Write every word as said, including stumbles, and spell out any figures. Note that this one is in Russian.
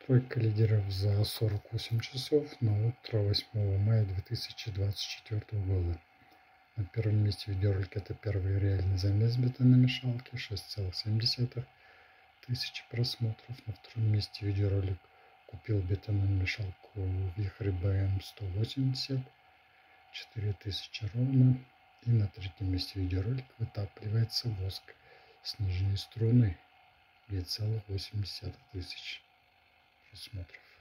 Тройка лидеров за сорок восемь часов на утро восьмого мая две тысячи двадцать четвёртого года. На первом месте видеоролик это первый реальный замес бетономешалки, шесть целых семь десятых тысячи просмотров. На втором месте видеоролик купил бетономешалку Вихрь бэ эм сто восемьдесят, четыре тысячи ровно. И на третьем месте видеоролик вытапливается воск с нижней струны, две целых восемь десятых тысяч просмотров.